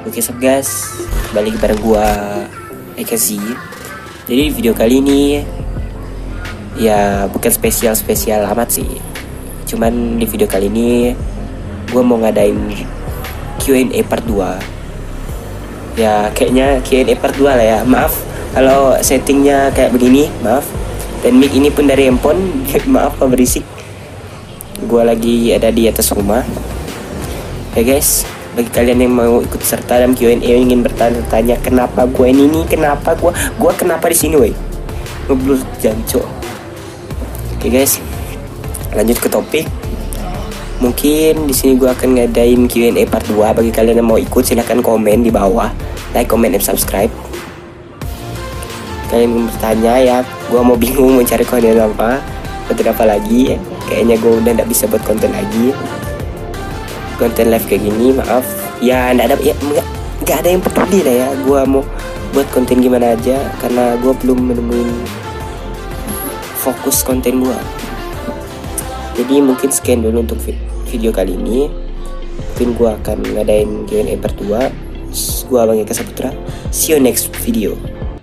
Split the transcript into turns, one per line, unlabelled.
Oke sob guys, balik bareng gua Eka Z. Jadi video kali ini ya bukan spesial amat sih. Cuman di video kali ini gua mau ngadain Q&A part 2. Ya kayaknya Q&A part 2 lah ya. Maaf kalau settingnya kayak begini, maaf. Dan mic ini pun dari handphone, maaf kalau berisik. Gua lagi ada di atas rumah. Oke guys, bagi kalian yang mau ikut serta dalam Q&A ingin bertanya kenapa gue ini kenapa gue kenapa di sini, woi, ngeblur janco. Oke guys, lanjut ke topik. Mungkin di sini gue akan ngadain Q&A part 2. Bagi kalian yang mau ikut silahkan komen di bawah, like, comment, dan subscribe. Kalian mau bertanya ya, gue mau bingung mencari konten apa lagi. Kayaknya gue udah nggak bisa buat konten lagi. Konten live kayak gini, maaf ya, nggak ada yang peduli lah ya. Gua mau buat konten gimana aja karena gua belum menemuin fokus konten gua. Jadi mungkin sekian dulu untuk video kali ini. Mungkin gua akan ngadain Q&A part 2. Gua Bang Eka Saputra. See you next video.